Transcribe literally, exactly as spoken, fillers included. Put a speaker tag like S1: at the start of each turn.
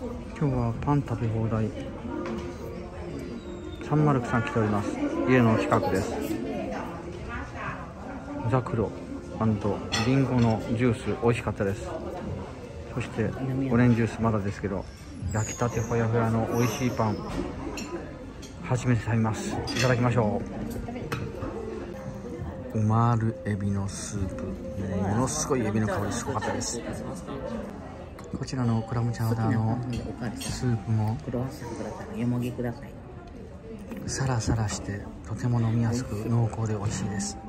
S1: 今日はパン食べ放題さんまるきさん来ております。家の近くです。ザクロ&リンゴのジュース美味しかったです。そしてオレンジジュースまだですけど、焼きたてほやほやの美味しいパン初めて食べます。いただきましょう。オマールエビのスープ、ものすごいエビの香りすごかったです。こちらのクラムチャウダーのスープもサラサラしてとても飲みやすく濃厚で美味しいです。